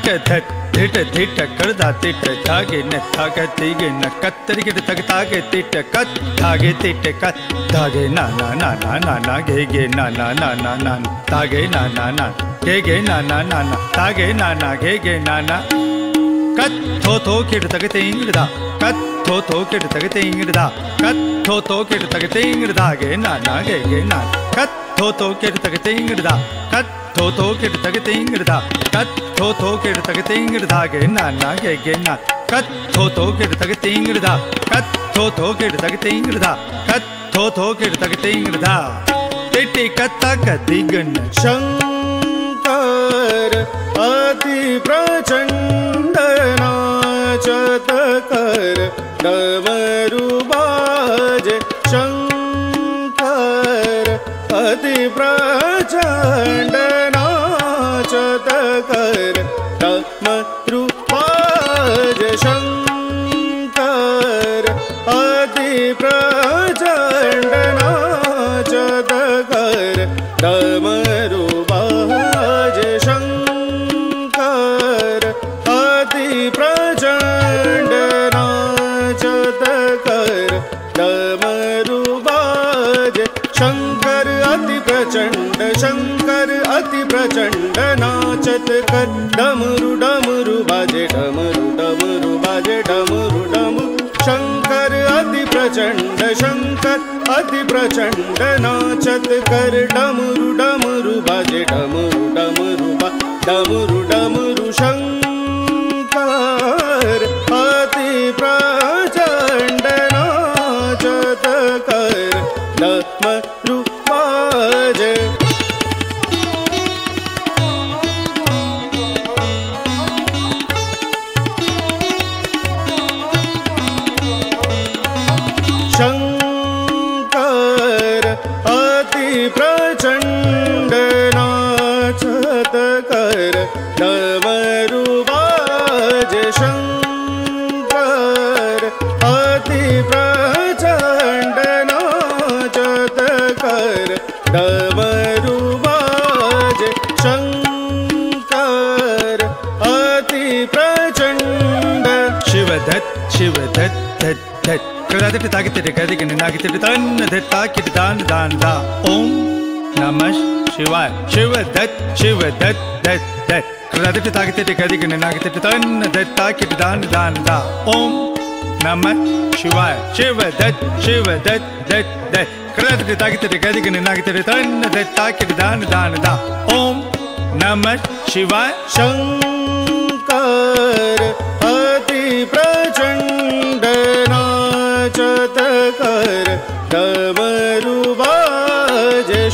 तक धट धिट धिट करदा तिट धागे न धाग तिगे न कत्तरी गिट तक तागे तिट कत धागे तिट कत धागे ना ना ना ना ना ना गे ना ना ना ना ना धागे ना ना ना गे ना ना ना ना धागे ना ना गे ना ना कत थो किट तक तिंगदा कत थो किट तक तिंगदा कत थो किट तक तिंगदा गे ना ना गे ना कत थो किट तक तिंगदा कत थो किट तक तिंगदा कत थो किट तक तिंगदा गे ना ना गे ना कत थो किट तक तिंगदा कत थो किट तक तिंगदा कत थो किट तक तिंगदा टिटी कत्ता कतिगन शंकर अति प्रचंड नाचत कर डमरू बाजे शंकर अति प्रचंड नाचत कर डमरू बाजे शंकर अति प्रचंड नाचत कर डमरू बाजे शंकर अति प्रचंड नाचत कर डमरू बाजे शंकर अति प्रचंड शंकर अति प्रचंड नाचत कर डमरू डमरू बाजे डमरू डमरू बाजे डमरू डमरू शंकर अति प्रचंड शंकर अति प्रचंड नाचत कर डमरू डमरू बाजे डमरू डमरू बा डमरू डमरू शंकर अति प्रचंड नाचत कर डमरू बाजे शंकर अति प्रचंड नाचत कर डमरू बाजे शंकर अति प्रचंड नाचत कर डमरू बाजे शंकर अति प्रचंड शिवधत शिवधत धत धत करदा तागे तिट कदी के नागे तिट तन धत ताकिट दान दान दा ओम नमः शिवाय शिवधत शिवधत धत धत करदा तागे तिट कदी के नागे तिट तन धत ताकिट दान दान दा ओम नमः शिवाय शिवधत शिवधत धत धत करदा तागे तिट कदी के नागे तिट तन धत ताकिट दान दान दा ओम नमः शिवाय शंकर अति प्रचंड नाचत कर डमरू बाजे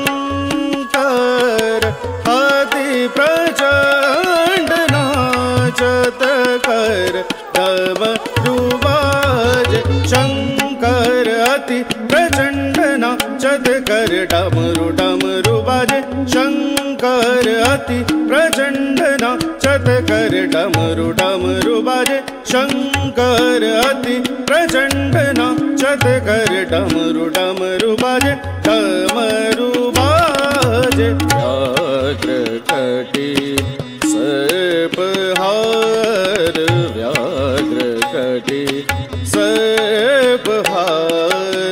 शंकर अति प्रचंड नाचत कर डमरू बाजे शंकर अति प्रचंड नाचत कर डमरू डमरू बाजे शंकर अति प्रचंड नाचत कर डमरू डमरू बाजे शंकर अति प्रचंड नाचत कर डमरू डमरू बाजे डमरू बाजे व्याघ्र कटी सर्पहार व्याघ्र कटी सर्पहार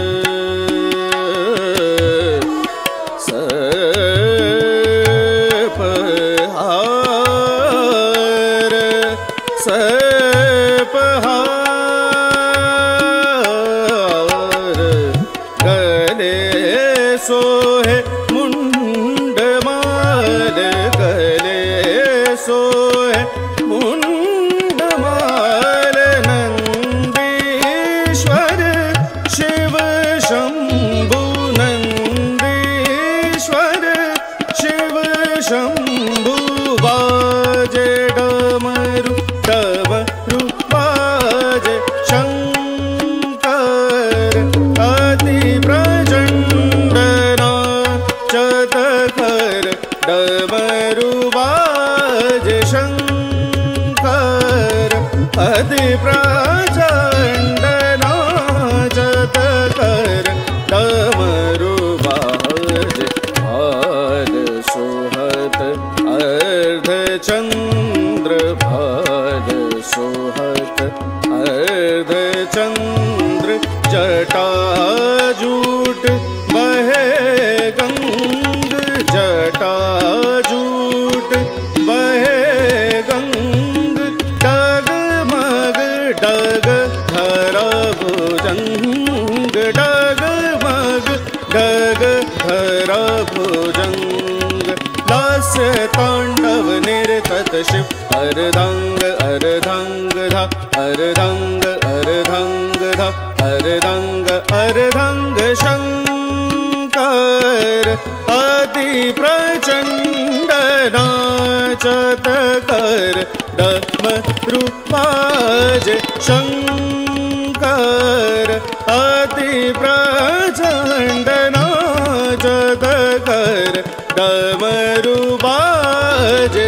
सर्पहार सर्पहार गले सोहे मुंडमाल गले सोहे मुंडमाल नंदीश्वर शिव शंभु नंदीश्वर शिव शंभु बाजे डमरू डमरू बाजे शंकर अति प्रचंड भुजंग लास्य तांडव निर्तत शिव अर्धांग अर्धांग धा अर्धांग अर्धांग धा अर्धांग अर्धांग शंकर अति प्रचंड नाचत कर डमरू बाजे शंकर अति प्रचंड नाचत कर डमरू बाजे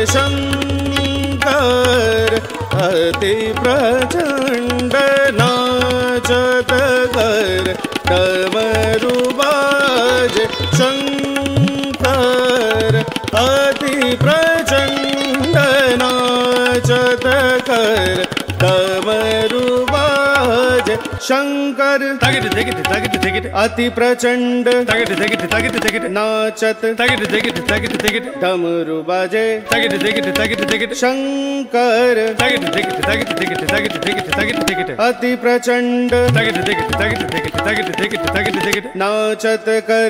शंकर अति प्रचंड नाचत कर डमरू बाजे शंकर अति प्रचंड नाचत कर डमरू बाजे शंकर अति प्रचंड नाचत डमरू बाजे शंकर अति प्रचंड नाचत कर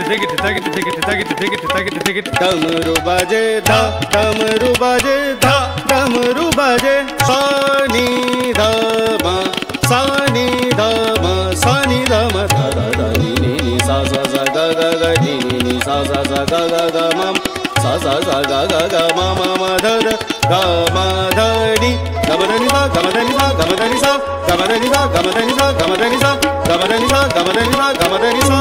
डमरू बाजे धा डमरू बाजे धा डमरू बाजे सानी धमा सानी धमा सानी धमा धा धा धा नी नी नी सा सा सा गा गा गा नी नी नी सा सा सा गा गा गा मम सा सा सा गा गा गा मा मा मा ध ध गा मा ध नी गा म ध नि सा गा म ध नि सा गा म ध नि सा गा म ध नि सा गा म ध नि सा गा म ध नि सा गा म ध नि सा गा म ध नि सा गा म ध नि सा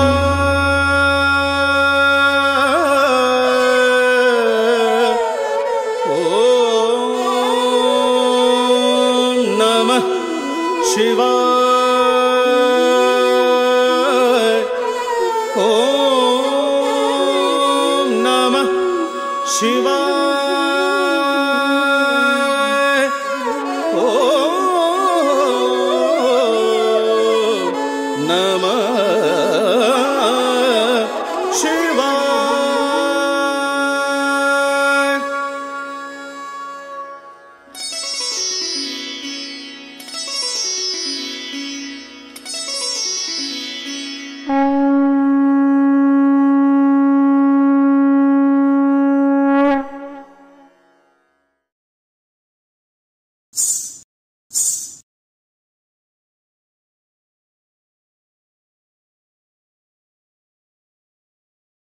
शिवाय ओम नमः शिवाय।